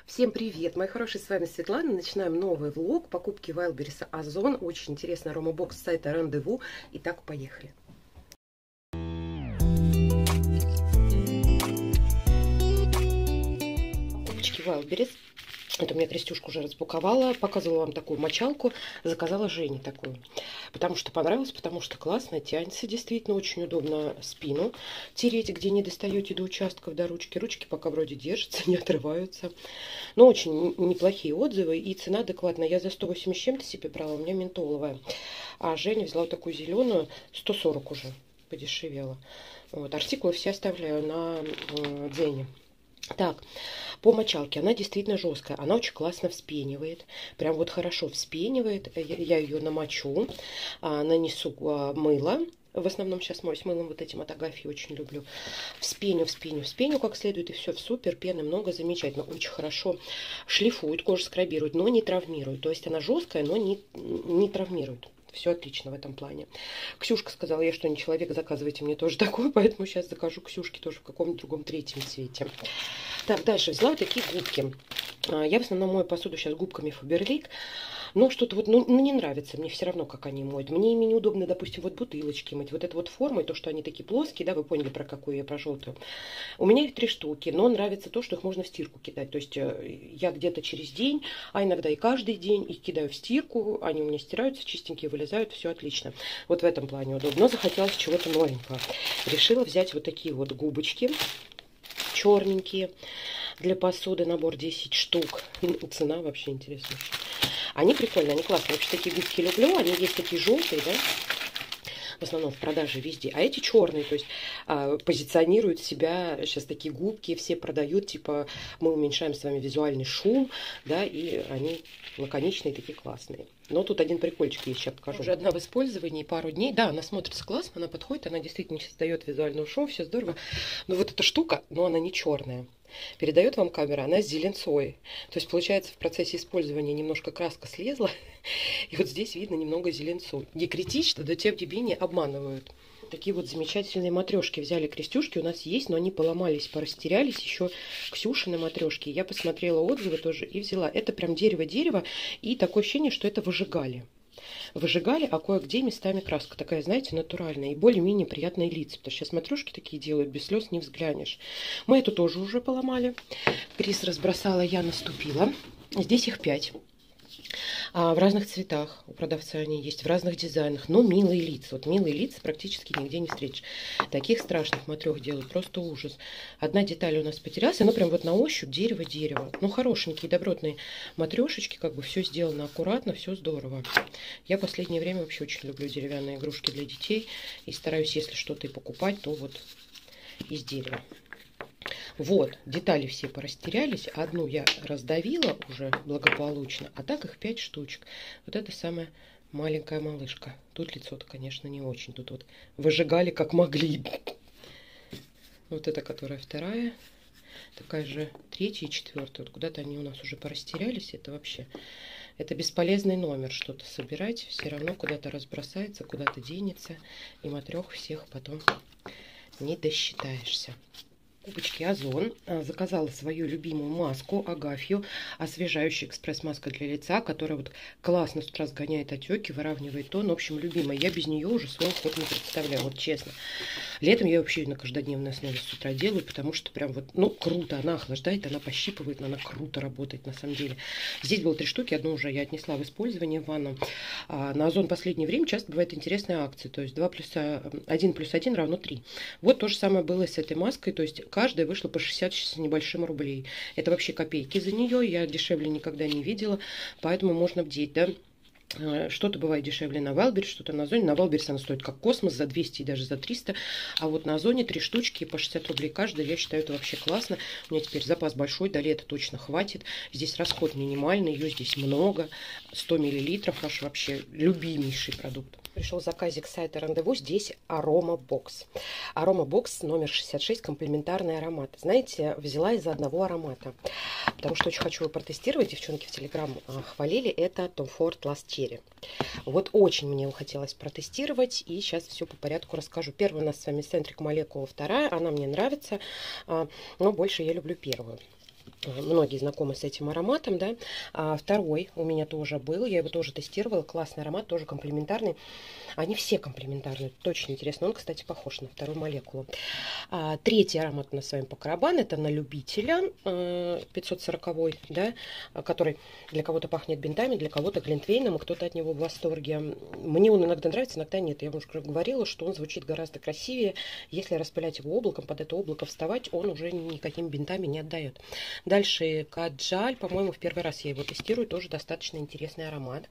Всем привет, мои хорошие, с вами Светлана. Начинаем новый влог покупки Wildberries Озон. Очень интересный аромабокс с сайта Рандеву. Итак, поехали. Покупочки Wildberries. Это у меня Крестюшка уже распаковала. Показывала вам такую мочалку. Заказала Жене такую. Потому что понравилось, потому что классно, тянется действительно. Очень удобно спину тереть, где не достаете до участков, до ручки. Ручки пока вроде держатся, не отрываются. Но очень неплохие отзывы. И цена адекватная. Я за 180 с чем-то себе брала. У меня ментоловая. А Женя взяла вот такую зеленую. 140 уже подешевела. Вот. Артикулы все оставляю на Дзене. Так, по мочалке она действительно жесткая, она очень классно вспенивает, прям вот хорошо вспенивает, я ее намочу, нанесу мыло, в основном сейчас моюсь мылом вот этим от Агафьи, очень люблю, вспеню как следует, и все, в супер, пены много, замечательно, очень хорошо шлифует, кожу скрабирует, но не травмирует, то есть она жесткая, но не травмирует. Все отлично в этом плане. Ксюшка сказала, я что, не человек, заказывайте мне тоже такую, поэтому сейчас закажу Ксюшке тоже в каком-то другом третьем цвете. Так, дальше взяла вот такие губки. Я в основном мою посуду сейчас губками Фаберлик. Но что-то вот, ну, не нравится мне все равно, как они моют. Мне ими неудобно, допустим, вот бутылочки мыть. Вот эта вот форма, и то, что они такие плоские, да, вы поняли, про какую я, про желтую. У меня их 3 штуки, но нравится то, что их можно в стирку кидать. То есть я где-то через день, а иногда и каждый день их кидаю в стирку. Они у меня стираются, чистенькие, вылезают, все отлично. Вот в этом плане удобно. Но захотелось чего-то новенького. Решила взять вот такие вот губочки черненькие для посуды, набор 10 штук. Цена вообще интересная. Они прикольные, они классные. Вообще такие губки люблю. Они есть такие желтые, да, в основном в продаже везде. А эти черные, то есть позиционируют себя, сейчас такие губки все продают, типа мы уменьшаем с вами визуальный шум, да, и они лаконичные, такие классные. Но тут один прикольчик есть, сейчас покажу. Уже одна в использовании, пару дней. Да, она смотрится классно, она подходит, она действительно не создает визуального шума, все здорово. Но вот эта штука, но она не черная. Передает вам камера, она с зеленцой. То есть, получается, в процессе использования немножко краска слезла, и вот здесь видно немного зеленцу. Не критично, но тем не менее обманывают. Такие вот замечательные матрешки взяли Крестюшки, у нас есть, но они поломались, порастерялись. Еще Ксюшины матрешки. Я посмотрела отзывы тоже и взяла. Это прям дерево-дерево, и такое ощущение, что это выжигали. Выжигали, а кое-где местами краска такая, знаете, натуральная и более-менее приятные лица. Потому что сейчас матрешки такие делают, без слез не взглянешь. Мы эту тоже уже поломали. Крис разбросала, я наступила. Здесь их 5. В разных цветах. У продавца они есть, в разных дизайнах. Но милые лица. Вот милые лица практически нигде не встретишь. Таких страшных матрёх делают. Просто ужас. Одна деталь у нас потерялась. Она прям вот на ощупь дерево-дерево. Ну, хорошенькие, добротные матрешечки. Как бы все сделано аккуратно, все здорово. Я в последнее время вообще очень люблю деревянные игрушки для детей. И стараюсь, если что-то и покупать, то вот из дерева. Вот, детали все порастерялись. Одну я раздавила уже благополучно, а так их 5 штучек. Вот это самая маленькая малышка. Тут лицо-то, конечно, не очень. Тут вот выжигали как могли. Вот эта, которая вторая. Такая же 3-я и 4-я. Вот куда-то они у нас уже порастерялись. Это вообще... Это бесполезный номер. Что-то собирать. Все равно куда-то разбросается, куда-то денется. И матрех всех потом не досчитаешься. Губочки Озон. Заказала свою любимую маску Агафью, освежающая экспресс-маска для лица, которая вот классно с утра сгоняет отеки, выравнивает тон. В общем, любимая. Я без нее уже свой уход не представляю, вот честно. Летом я вообще на каждодневной основе с утра делаю, потому что прям вот, ну, круто. Она охлаждает, она пощипывает, она круто работает на самом деле. Здесь было 3 штуки, одну уже я отнесла в использование в ванну. На Озон в последнее время часто бывает интересная акция, то есть 1 + 1 равно 3. Вот то же самое было с этой маской, то есть каждая вышла по 60 с небольшим рублей. Это вообще копейки за нее, я дешевле никогда не видела, поэтому можно бдеть, да. Что-то бывает дешевле на Wildberries, что-то на Озоне. На Wildberries она стоит как космос, за 200 и даже за 300. А вот на Озоне 3 штучки по 60 рублей каждая. Я считаю, это вообще классно. У меня теперь запас большой, до лета точно хватит. Здесь расход минимальный, ее здесь много. 100 мл, ваш вообще любимейший продукт. Пришел заказик с сайта Рандеву. Здесь аромабокс. Аромабокс номер 66, комплементарный аромат. Знаете, взяла из-за одного аромата. Потому что очень хочу его протестировать. Девчонки в Телеграм хвалили. Это Tom Ford Last Cherry. Вот очень мне его хотелось протестировать. И сейчас все по порядку расскажу. Первая у нас с вами Centric Molecule, вторая. Она мне нравится. Но больше я люблю первую. Многие знакомы с этим ароматом, да. Второй у меня тоже был, я его тоже тестировала, классный аромат, тоже комплементарный. Они все комплементарные, это очень интересно. Он, кстати, похож на вторую молекулу. Третий аромат у нас с вами по Карабан, это на любителя 540, да, который для кого-то пахнет бинтами, для кого-то глинтвейном, и кто-то от него в восторге. Мне он иногда нравится, иногда нет. Я вам уже говорила, что он звучит гораздо красивее. Если распылять его облаком, под это облако вставать, он уже никакими бинтами не отдает. Дальше Каджаль, по-моему, в первый раз я его тестирую, тоже достаточно интересный аромат.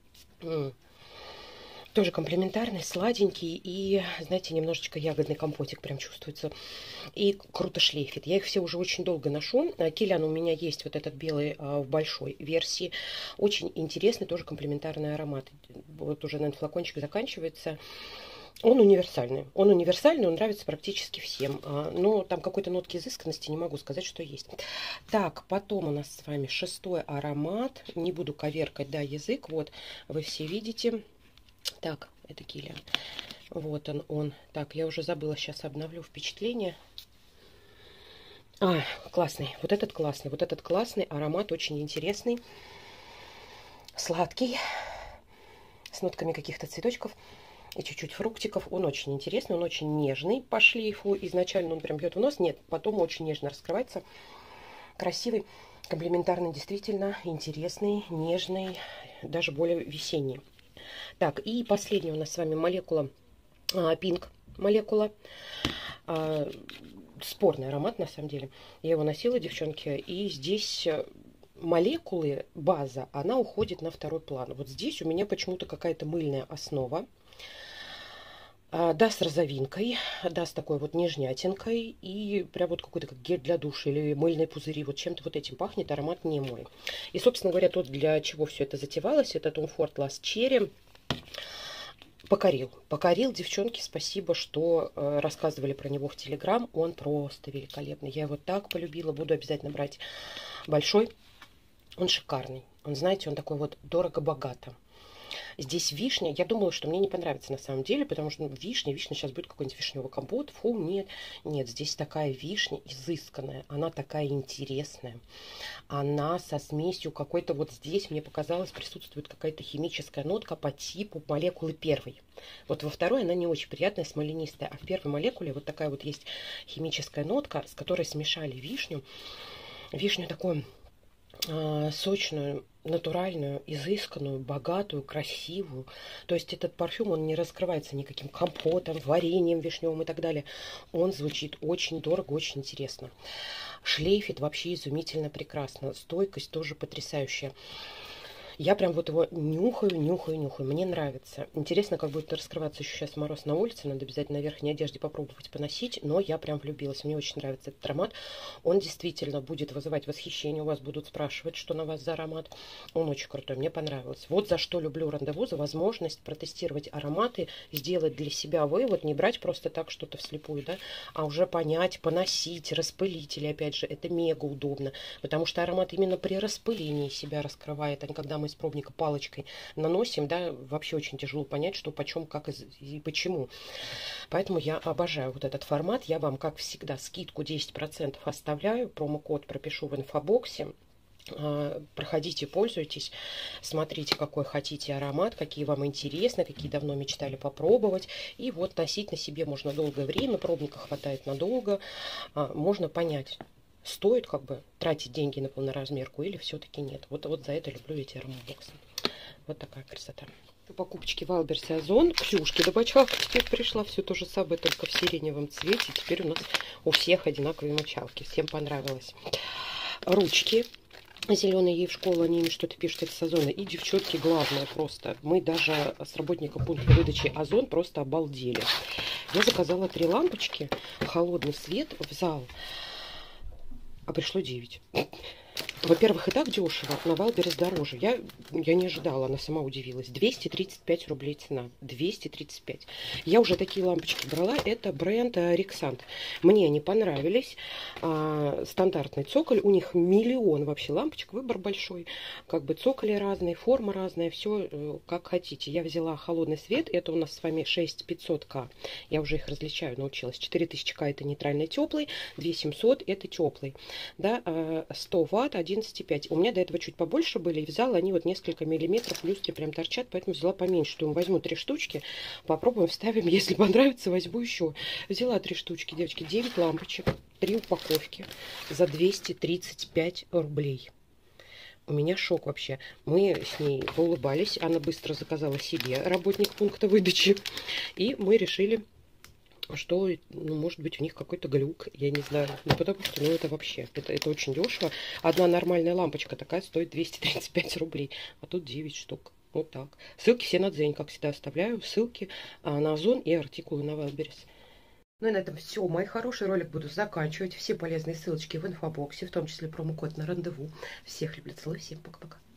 Тоже комплементарный, сладенький и, знаете, немножечко ягодный компотик прям чувствуется. И круто шлейфит. Я их все уже очень долго ношу. Киллиан у меня есть вот этот белый в большой версии. Очень интересный, тоже комплементарный аромат. Вот уже, наверное, флакончик заканчивается. Он универсальный. Он нравится практически всем. Но там какой-то нотки изысканности не могу сказать, что есть. Так, потом у нас с вами 6-й аромат. Не буду коверкать, да, язык. Вот, вы все видите. Так, это Киллиан. Вот он. Так, я уже забыла, сейчас обновлю впечатление. Классный. Вот этот классный аромат, очень интересный. Сладкий. С нотками каких-то цветочков. И чуть-чуть фруктиков. Он очень интересный, он очень нежный по шлейфу. Изначально он прям бьет в нос. Нет, потом очень нежно раскрывается. Красивый, комплементарный, действительно интересный, нежный, даже более весенний. Так, и последняя у нас с вами молекула, Pink молекула. Спорный аромат, на самом деле. Я его носила, девчонки, и здесь молекулы, база, она уходит на второй план. Вот здесь у меня почему-то какая-то мыльная основа. Да, с розовинкой, да, с такой вот нежнятинкой, и прям вот какой-то как гель для душа или мыльные пузыри, вот чем-то вот этим пахнет, аромат не мой. И, собственно говоря, тот, для чего все это затевалось, это Tom Ford Last Cherry. Покорил, девчонки, спасибо, что рассказывали про него в Телеграм, он просто великолепный, я его так полюбила, буду обязательно брать большой, он шикарный, он, знаете, он такой вот дорого-богато. Здесь вишня. Я думала, что мне не понравится на самом деле, потому что вишня сейчас будет какой-нибудь вишневый компот. Фу, нет. Нет, здесь такая вишня изысканная. Она такая интересная. Она со смесью какой-то, вот здесь, мне показалось, присутствует какая-то химическая нотка по типу молекулы первой. Вот во второй она не очень приятная, смоленистая. А в первой молекуле вот такая вот есть химическая нотка, с которой смешали вишню. Вишню такую сочную, натуральную, изысканную, богатую, красивую. То есть этот парфюм, он не раскрывается никаким компотом, вареньем вишневым и так далее. Он звучит очень дорого, очень интересно. Шлейфит вообще изумительно прекрасно. Стойкость тоже потрясающая. Я прям вот его нюхаю. Мне нравится. Интересно, как будет раскрываться еще сейчас мороз на улице. Надо обязательно на верхней одежде попробовать поносить. Но я прям влюбилась. Мне очень нравится этот аромат. Он действительно будет вызывать восхищение. У вас будут спрашивать, что на вас за аромат. Он очень крутой. Мне понравилось. Вот за что люблю Рандеву. За возможность протестировать ароматы. Сделать для себя вывод. Не брать просто так что-то вслепую, да. А уже понять, поносить, распылить. Или опять же, это мега удобно. Потому что аромат именно при распылении себя раскрывает. А не когда мы из пробника палочкой наносим, да, вообще очень тяжело понять, что почем, как и почему. Поэтому я обожаю вот этот формат. Я вам, как всегда, скидку 10% оставляю. Промокод пропишу в инфобоксе. Проходите, пользуйтесь, смотрите, какой хотите аромат, какие вам интересны, какие давно мечтали попробовать. И вот носить на себе можно долгое время, пробника хватает надолго. Можно понять, стоит как бы тратить деньги на полноразмерку или все-таки нет. Вот за это люблю эти аромабоксы. Вот такая красота. Покупочки в Альберсе Озон. Ксюшки добавочка теперь пришла. Все то же самое, только в сиреневом цвете. Теперь у нас у всех одинаковые мочалки. Всем понравилось. Ручки зеленые, ей в школу, они им что-то пишут из Озона. И, девчонки, главное просто. Мы даже с работником пункта выдачи Озон просто обалдели. Я заказала 3 лампочки. Холодный свет в зал. А пришло 9. Во-первых, и так дешево, на Вайлдберрис дороже. Я не ожидала, она сама удивилась. 235 рублей цена. 235. Я уже такие лампочки брала. Это бренд Рексант. Мне они понравились. Стандартный цоколь. У них миллион вообще лампочек. Выбор большой. Как бы цоколи разные, форма разная. Все как хотите. Я взяла холодный свет. Это у нас с вами 6500К. Я уже их различаю, научилась. 4000К это нейтральный теплый. 2700 это теплый. Да, 100 ватт, 11,5. У меня до этого чуть побольше были, и взяла они вот несколько миллиметров, люстри прям торчат, поэтому взяла поменьше. Думаю, возьму 3 штучки, попробуем, вставим, если понравится, возьму еще. Взяла 3 штучки, девочки, 9 лампочек, 3 упаковки за 235 рублей. У меня шок вообще. Мы с ней поулыбались, она быстро заказала себе, работник пункта выдачи, и мы решили, что, ну, может быть, у них какой-то глюк, я не знаю. Ну, потому что, ну, это вообще, это очень дешево. Одна нормальная лампочка такая стоит 235 рублей, а тут 9 штук. Вот так. Ссылки все на Дзень, как всегда, оставляю. Ссылки на Озон и артикулы на Wildberries. Ну и на этом все. Мой хороший ролик буду заканчивать. Все полезные ссылочки в инфобоксе, в том числе промокод на рандеву. Всех люблю, целую, всем пока-пока.